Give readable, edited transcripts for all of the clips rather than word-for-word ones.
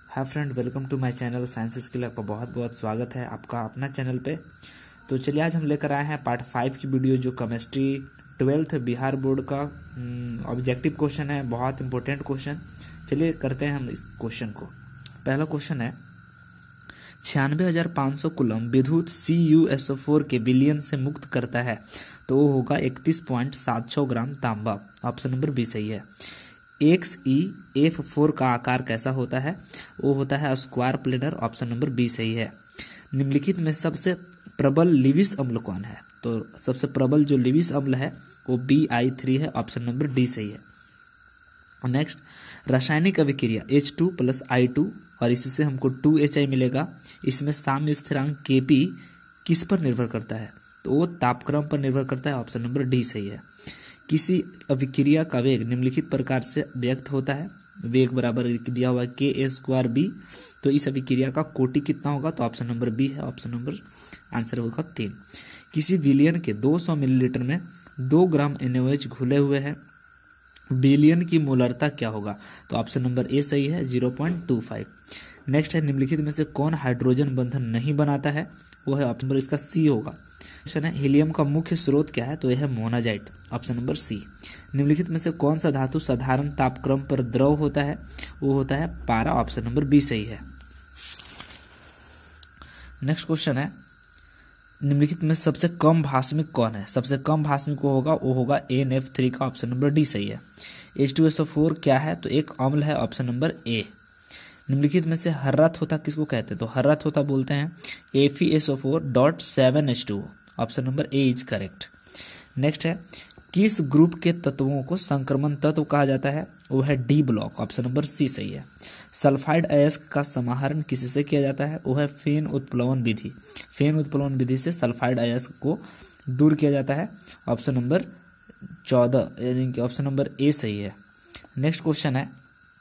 Hi friend, welcome to my channel science skill. आपका बहुत बहुत स्वागत है आपका अपना चैनल पे। तो चलिए आज हम लेकर आए हैं पार्ट 5 की वीडियो, जो केमिस्ट्री 12th बिहार बोर्ड का ऑब्जेक्टिव क्वेश्चन है। बहुत इंपॉर्टेंट क्वेश्चन। चलिए करते हैं हम इस क्वेश्चन को। पहला क्वेश्चन है 96,500 कूलम विद्युत CuSO4 के विलयन से मुक्त करता है, तो वो होगा 31.76 ग्राम तांबा। ऑप्शन नंबर बी सही है। XeF4 का आकार कैसा होता है? वो होता है square planar. Option number B सही है। निम्नलिखित में सबसे प्रबल लिविस अम्ल कौन है? तो सबसे प्रबल जो लिविस अम्ल है वो BI3 है। ऑप्शन नंबर डी सही है। नेक्स्ट, रासायनिक अभिक्रिया H2 + I2 और इससे हमको 2HI मिलेगा। इसमें साम्य स्थिरांक Kp किस पर निर्भर करता है? तो वो तापक्रम पर निर्भर करता है। ऑप्शन नंबर डी सही है। किसी अभिक्रिया का वेग निम्नलिखित प्रकार से व्यक्त होता है। वेग बराबर दिया हुआ है Ka²B। तो इस अभिक्रिया का कोटि कितना होगा? तो ऑप्शन नंबर बी है। ऑप्शन नंबर आंसर होगा 3। किसी विलयन के 200 मिलीलीटर में 2 ग्राम NaOH घुले हुए हैं। विलयन की मोलरता क्या होगा? तो ऑप्शन नंबर ए सही है, 0.25। नेक्स्ट है, निम्नलिखित में से कौन हाइड्रोजन बंधन नहीं बनाता है? वो है ऑप्शन नंबर इसका सी होगा। क्वेश्चन है, हीलियम का मुख्य स्रोत क्या है? तो यह है मोनाजाइट। ऑप्शन नंबर सी। निम्नलिखित में से कौन सा धातु साधारण तापक्रम पर द्रव होता है? वो होता है पारा। ऑप्शन नंबर बी सही है। नेक्स्ट क्वेश्चन है, निम्नलिखित में सबसे कम भास्मिक कौन है? सबसे कम भास्मिक वो होगा NF3 का। ऑप्शन नंबर डी सही है। H2SO4 क्या है? तो एक अम्ल है। Option number A. निम्नलिखित में से हर्रा थोथा किसको कहते हैं? तो हर्रा थोथा बोलते हैं FeSO4.7H2। Option number A is correct. Next है, किस ग्रुप के तत्वों को संक्रमण तत्व कहा जाता है? वो है D block. Option number C सही है। सल्फाइड अयस्क का समाहरण किससे किया जाता है? वो है फेन उत्प्लवन विधि। फेन उत्प्लवन विधि से सल्फाइड अयस्क को दूर किया जाता है। ऑप्शन नंबर 14 यानी कि ऑप्शन नंबर ए सही है। नेक्स्ट क्वेश्चन है,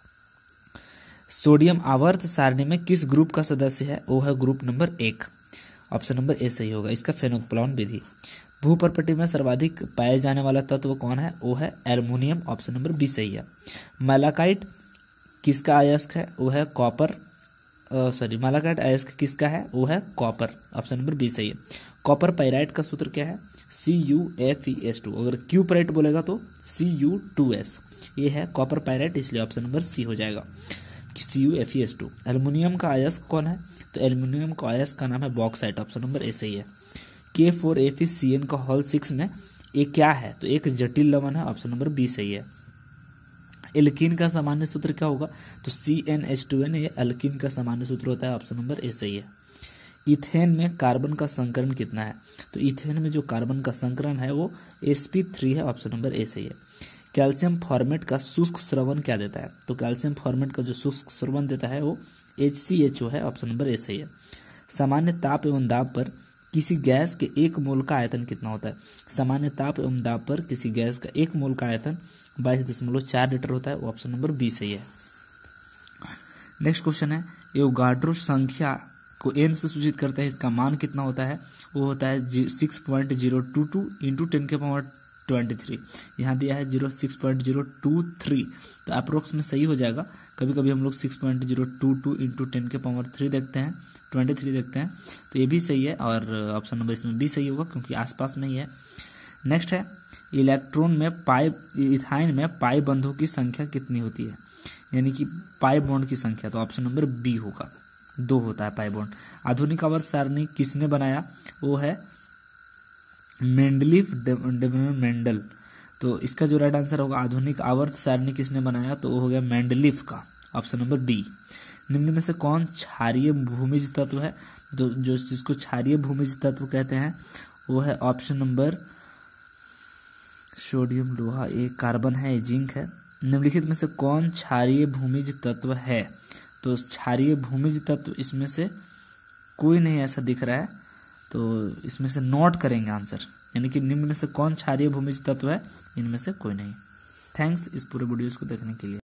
सोडियम आवर्त सारणी में किस ग्रुप का सदस्य है? वो है group number 1। Option number A सही होगा। इसका फेनोत्प्लवन विधि। भूपर्पटी में सर्वाधिक पाए जाने वाला तत्व कौन है? वो है एल्युमिनियम। ऑप्शन नंबर बी सही है। मैलाकाइट किसका अयस्क है? वो है कॉपर। मैलाकाइट अयस्क किसका है? वो है कॉपर। ऑप्शन नंबर बी सही है। कॉपर पाइराइट का सूत्र क्या है? CuFeS2। अगर क्यूपराइट बोलेगा तो Cu2S। ये है कॉपर पाइराइट, इसलिए ऑप्शन नंबर सी हो जाएगा, CuFeS2। एल्युमिनियम का अयस्क कौन है? तो एल्युमिनियम का अयस्क का नाम है बॉक्साइट। ऑप्शन नंबर ए सही है। K4FeCN का होल 6 में ये क्या है? तो एक जटिल लवण है। ऑप्शन नंबर बी सही है। एल्कीन का सामान्य सूत्र क्या होगा? तो CnH2n। ये एल्कीन का सामान्य सूत्र होता है। ऑप्शन नंबर ए सही है। इथेन में कार्बन का संकरण कितना है? तो इथेन में जो कार्बन का संकरण है वो sp3 है। ऑप्शन नंबर ए सही है। कैल्शियम फॉर्मेट का शुष्क स्रवण क्या देता है? तो कैल्शियम फॉर्मेट का जो शुष्क स्रवण देता है वो HCHO है। ऑप्शन नंबर ए सही है। सामान्य ताप एवं दाब पर किसी गैस के 1 मोल का आयतन कितना होता है? सामान्य ताप एवं दाब पर किसी गैस का 1 मोल का आयतन 22.4 लीटर होता है। ऑप्शन नंबर बी सही है। नेक्स्ट क्वेश्चन है, एवोगाड्रो संख्या को n से सूचित करते हैं, इसका मान कितना होता है? वो होता है 6.022 इंटू 10⁻23। यहाँ दिया है 6.023, तो अप्रोक्स में सही हो जाएगा। कभी कभी हम लोग 6.022 इंटू 10⁻3 देखते हैं, 23 देखते हैं, तो ये भी सही है। और ऑप्शन नंबर इसमें भी सही होगा क्योंकि आसपास में ही है। नेक्स्ट है, इलेक्ट्रॉन में इथाइन में पाई बंधों की संख्या कितनी होती है? यानी कि पाई बॉन्ड की संख्या। तो ऑप्शन नंबर बी होगा, 2 होता है पाई बॉन्ड। आधुनिक आवर्त सारणी किसने बनाया? वो है मेंडलीफ मेंडल। तो इसका जो राइट आंसर होगा, आधुनिक आवर्त सारणी किसने बनाया? तो वो हो गया मेंडलीफ का। Option number B. निम्न में से कौन क्षारीय भूमिज तत्व है? तो जो जिसको क्षारीय भूमिज तत्व कहते हैं वो है ऑप्शन नंबर सोडियम, लोहा, एक कार्बन है, ये जिंक है। निम्नलिखित में से कौन क्षारीय भूमिज तत्व है? तो क्षारीय भूमिज तत्व इसमें से कोई नहीं ऐसा दिख रहा है, तो इसमें से नोट करेंगे आंसर, यानी कि निम्न में से कौन क्षारीय भूमिज तत्व है? इनमें से कोई नहीं। थैंक्स इस पूरे वीडियोस को देखने के लिए।